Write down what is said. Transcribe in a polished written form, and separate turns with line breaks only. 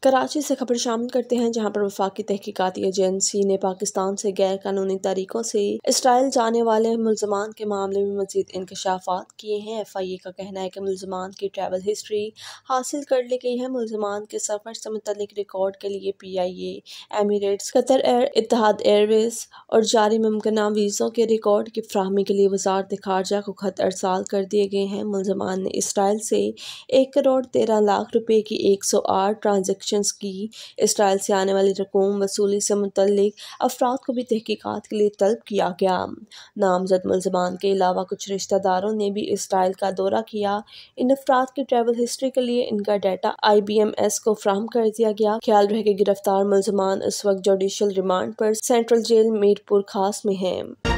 کراچی سے خبر شامل کرتے ہیں، جہاں پر وفاقی تحقیقاتی ایجنسی نے پاکستان سے غیر قانونی طریقوں سے اسرائیل جانے والے ملزمان کے معاملے میں مزید انکشافات کیے ہیں۔ ایف آئی اے کا کہنا ہے کہ ملزمان کی ٹریول ہسٹری حاصل کر لی گئی ہے۔ ملزمان کے سفر سے متعلق ریکارڈ کے لیے P I A, Emirates, Qatar air, Etihad airways اور جاری ممکنہ ویزوں کے ریکارڈ کی فراہمی کے لیے وزارت خارجہ کو خط ارسال کر دیے گئے ہیں۔ ملزمان نے اسرائیل سے 1,13,00,000 روپے کی 108 ٹرانزیکشنز کی۔ اسرائیل سے آنے والی رقوم وصولی سے متعلق افراد کو بھی تحقیقات کے لیے طلب کیا گیا۔ نامزد ملزمان کے علاوہ کچھ رشتہ داروں نے بھی اسرائیل کا دورہ کیا۔ ان افراد کی ٹریول ہسٹری کے لیے ان کا data I B M S کو فراہم کر دیا گیا۔ خیال رہے کہ گرفتار ملزمان اس وقت جوڈیشل ریمانڈ پر central jail Mirpur Khas میں ہیں۔